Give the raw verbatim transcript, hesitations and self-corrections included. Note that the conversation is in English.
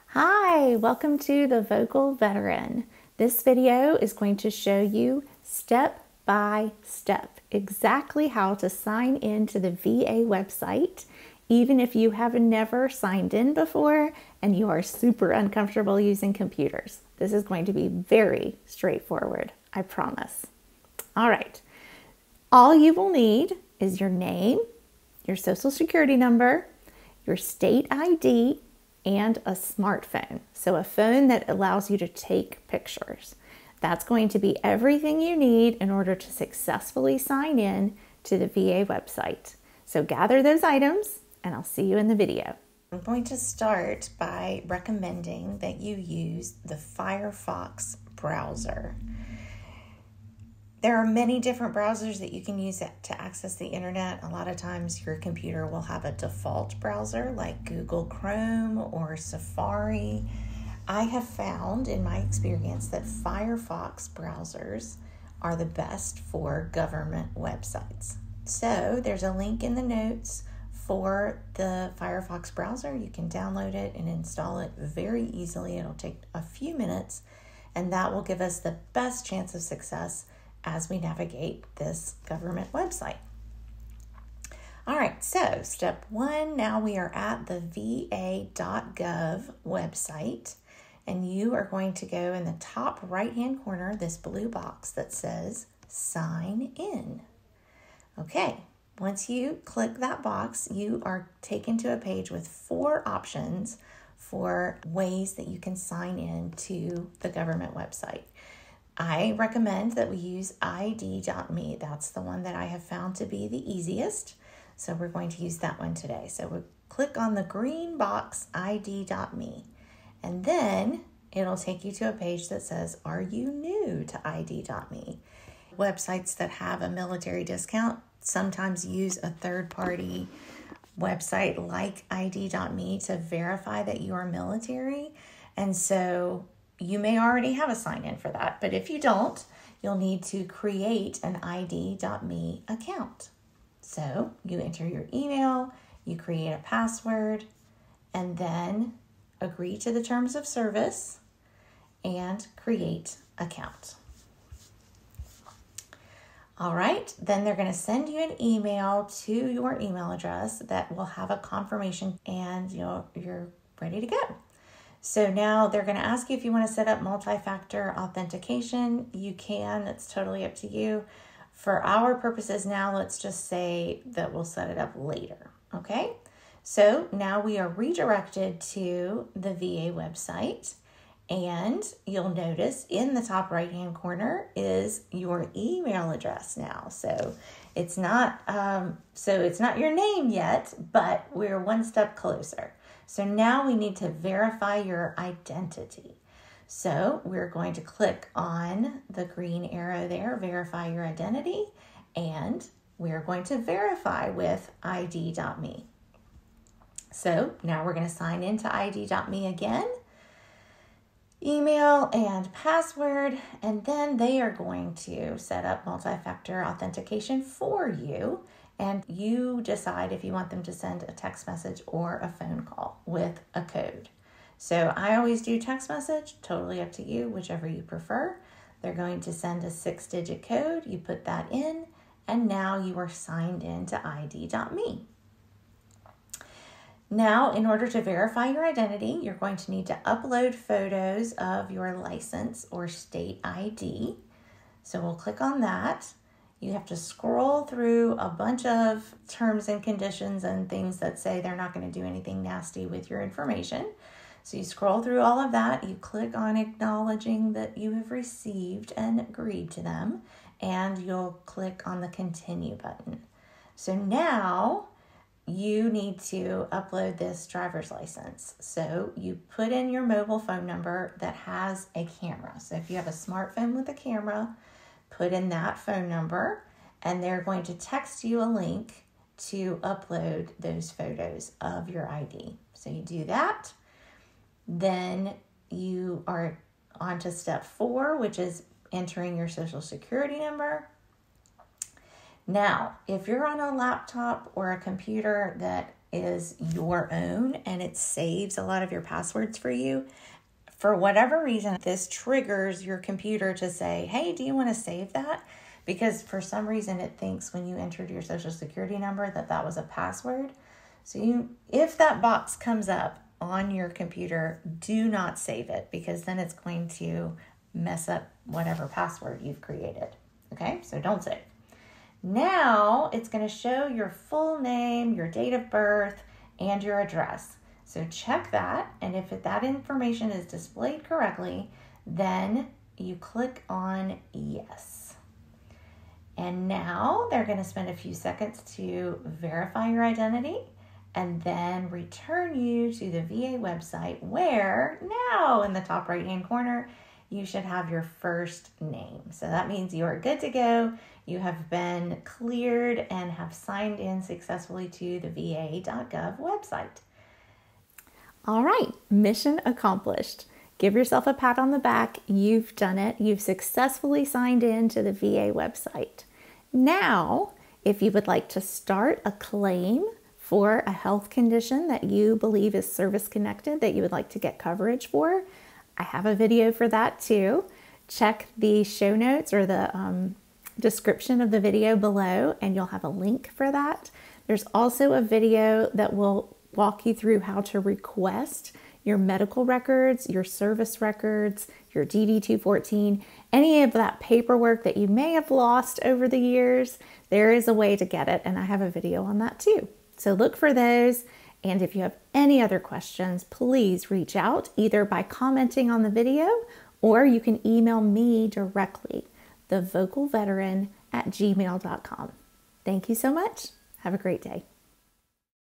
Hi, welcome to the Vocal Veteran. This video is going to show you step by step exactly how to sign in to the V A website, even if you have never signed in before and you are super uncomfortable using computers. This is going to be very straightforward, I promise. All right, all you will need is your name, your social security number, your state I D, and a smartphone. So a phone that allows you to take pictures. That's going to be everything you need in order to successfully sign in to the V A website. So gather those items and I'll see you in the video. I'm going to start by recommending that you use the Firefox browser. There are many different browsers that you can use to access the internet. A lot of times your computer will have a default browser like Google Chrome or Safari. I have found in my experience that Firefox browsers are the best for government websites. So there's a link in the notes for the Firefox browser. You can download it and install it very easily. It'll take a few minutes, and that will give us the best chance of success as we navigate this government website. All right, so step one, now we are at the va dot gov website, and you are going to go in the top right-hand corner, this blue box that says sign in. Okay, once you click that box, you are taken to a page with four options for ways that you can sign in to the government website. I recommend that we use I D dot me. That's the one that I have found to be the easiest. So we're going to use that one today. So we click on the green box, I D dot me, and then it'll take you to a page that says, are you new to I D dot me? Websites that have a military discount sometimes use a third-party website like I D dot me to verify that you are military. And so you may already have a sign-in for that, but if you don't, you'll need to create an I D dot me account. So you enter your email, you create a password, and then agree to the terms of service and create account. All right, then they're going to send you an email to your email address that will have a confirmation, and you're, you're ready to go. So now they're going to ask you if you want to set up multi-factor authentication. You can, it's totally up to you. For our purposes now, let's just say that we'll set it up later, okay? So now we are redirected to the V A website, and you'll notice in the top right-hand corner is your email address now. So it's not, um, so it's not your name yet, but we're one step closer. So now we need to verify your identity. So we're going to click on the green arrow there, verify your identity, and we're going to verify with I D dot me. So now we're going to sign into I D dot me again, email and password, and then they are going to set up multi-factor authentication for you. And you decide if you want them to send a text message or a phone call with a code. So I always do text message, totally up to you, whichever you prefer. They're going to send a six-digit code. You put that in, and now you are signed in to I D dot me. Now, in order to verify your identity, you're going to need to upload photos of your license or state I D. So we'll click on that. You have to scroll through a bunch of terms and conditions and things that say they're not going to do anything nasty with your information. So you scroll through all of that, you click on acknowledging that you have received and agreed to them, and you'll click on the continue button. So now you need to upload this driver's license. So you put in your mobile phone number that has a camera. So if you have a smartphone with a camera, put in that phone number, and they're going to text you a link to upload those photos of your I D. So you do that. Then you are on to step four, which is entering your social security number. Now, if you're on a laptop or a computer that is your own and it saves a lot of your passwords for you, for whatever reason, this triggers your computer to say, hey, do you want to save that? Because for some reason it thinks when you entered your social security number that that was a password. So you, if that box comes up on your computer, do not save it, because then it's going to mess up whatever password you've created. Okay, so don't save. Now it's going to show your full name, your date of birth, and your address. So check that, and if that information is displayed correctly, then you click on yes. And now they're going to spend a few seconds to verify your identity and then return you to the V A website, where now in the top right hand corner, you should have your first name. So that means you are good to go. You have been cleared and have signed in successfully to the va dot gov website. All right, mission accomplished. Give yourself a pat on the back. You've done it. You've successfully signed in to the V A website. Now, if you would like to start a claim for a health condition that you believe is service connected, that you would like to get coverage for, I have a video for that too. Check the show notes or the um, description of the video below, and you'll have a link for that. There's also a video that will walk you through how to request your medical records, your service records, your D D two fourteen, any of that paperwork that you may have lost over the years. There is a way to get it, and I have a video on that too. So look for those. And if you have any other questions, please reach out either by commenting on the video, or you can email me directly, the vocal veteran at gmail dot com. Thank you so much. Have a great day.